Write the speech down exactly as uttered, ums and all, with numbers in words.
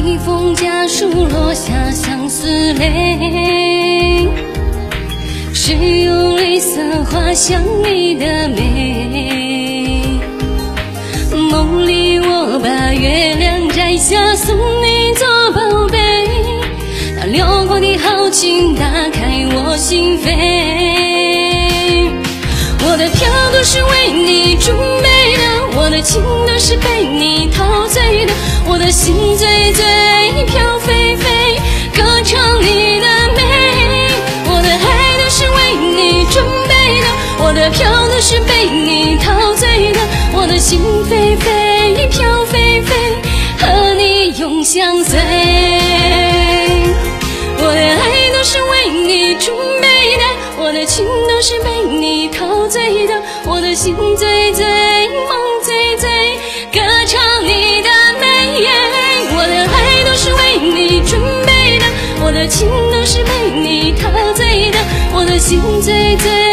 西风家书落下相思泪，谁用泪色画像你的美？梦里我把月亮摘下送你做宝贝，那辽阔的豪情打开我心扉。我的票都是为你准备的，我的情都是被你陶醉的，我的心醉醉飘飞飞，歌唱你的美。我的爱都是为你准备的，我的票都是被你陶醉的，我的心飞飞飘飞飞，和你永相随。我的爱都是为你准备的，我的情都是被你陶醉的，我的心醉醉梦醉醉，歌唱你的美。我的爱都是为你准备的，我的情都是被你陶醉的，我的心醉醉